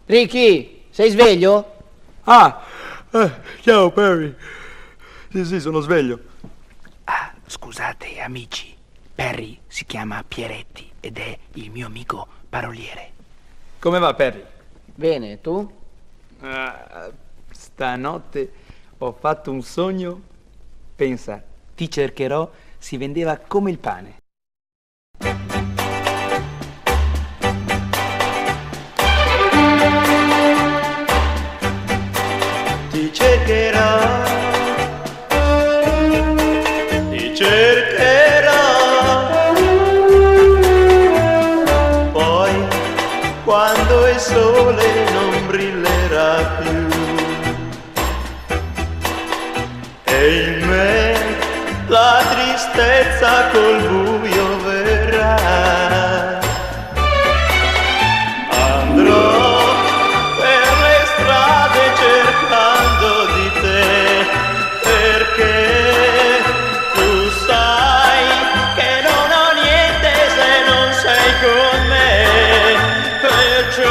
Ricky, sei sveglio? Ciao Perry. Sì, sono sveglio. Scusate amici, Perry si chiama Pieretti ed è il mio amico paroliere. Come va Perry? Bene, tu? Stanotte ho fatto un sogno. Pensa, ti cercherò, si vendeva come il pane. Ti cercherò, ti cercherò, poi quando il sole non brillerà più e in me la tristezza col buio verrà, andrò per le strade cercando di te, perché tu sai che non ho niente se non sei con me, perciò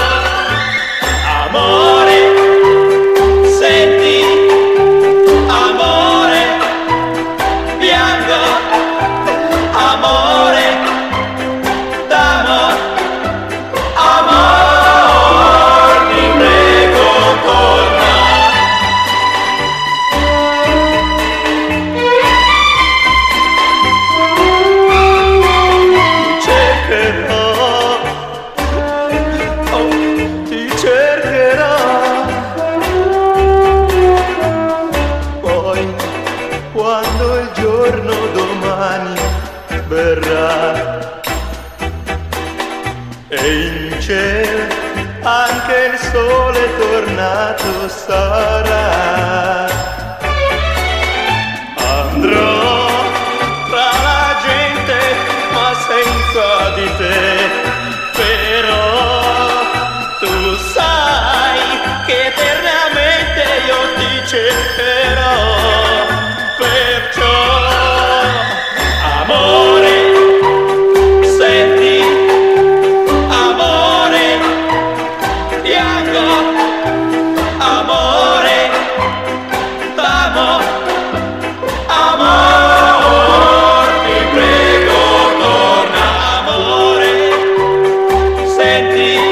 amore, senti, amore, piango, amore, t'amo, amor, ti prego torna. Ti cercherò, oh, ti cercherò, poi quando il giorno domani verrà e in cielo anche il sole tornato sarà, andrò tra la gente ma senza di te, però tu sai che eternamente io ti cercherò, perciò amore, senti, amore, piango, amore, t'amo, amor, ti prego torna, amore, senti,